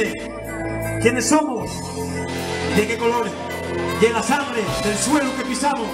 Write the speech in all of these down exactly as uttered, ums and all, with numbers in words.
define quiénes somos, de qué color, y en la sangre del suelo que pisamos.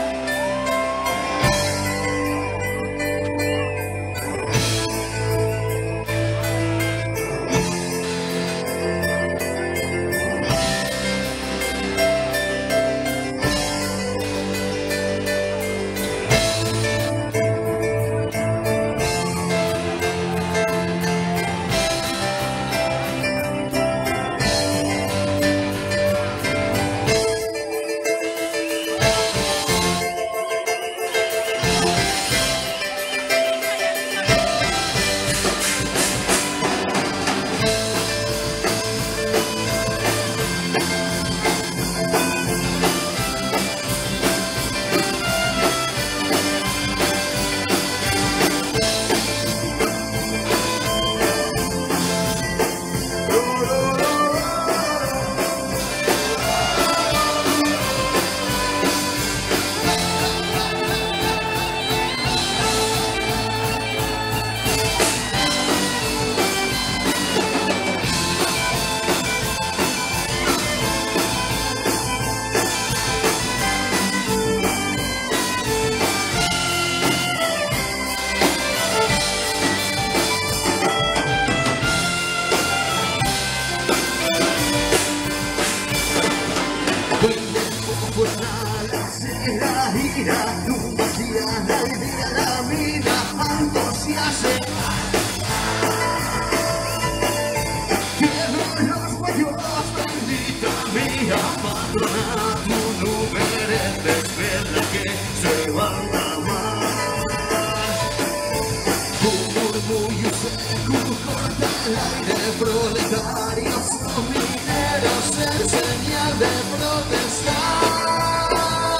Proletarios o mineros en señal de protestar.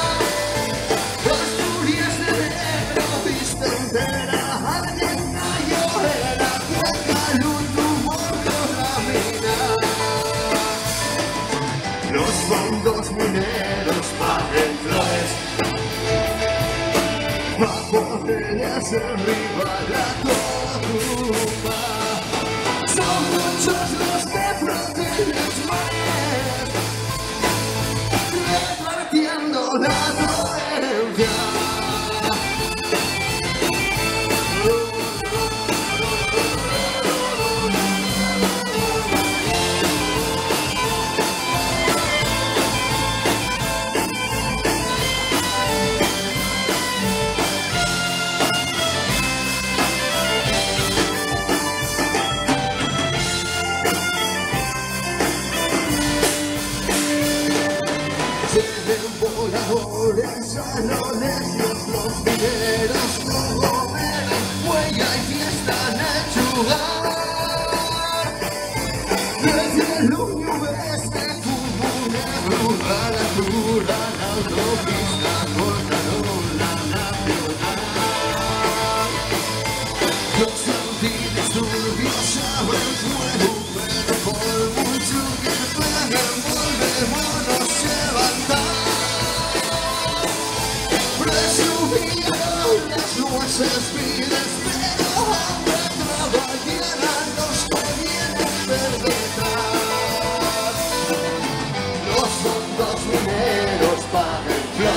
Asturias de negro, vista entera, argentina llorera, cuenca, luz, humor, lámina. Los fondos mineros paguen flores, bajo ellas arriba la copa. Son muchos los que protegen los mares, repartiendo la dolencia. Voladores, salones, los mineros como verán, huella y fiesta en el lugar. Desde el oeste, fútbol negro, a la cura, la autopista, cortaron la nacional. Los antidisturbios abren fuego, pero por mucho que peguen, volvemos a levantar. Subieron las nueces viles, pero ahora trabajarán los que vienen perdonar. Los fondos mineros paguen flores.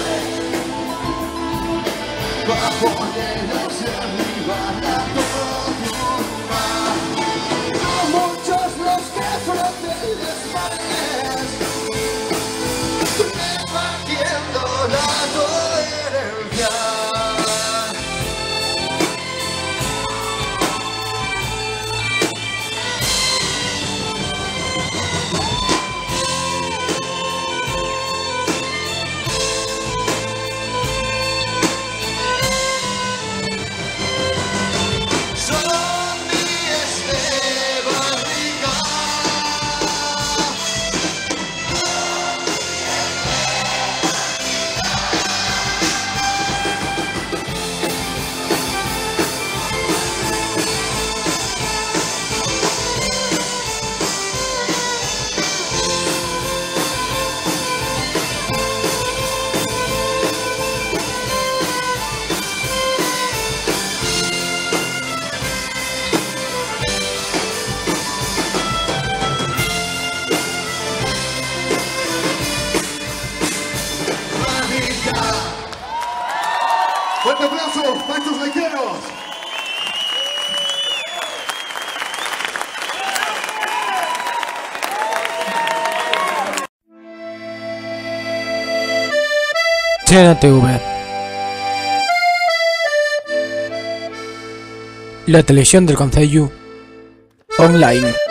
fuerte aplauso para estos lequeros. Chena T V. La televisión del Concello online.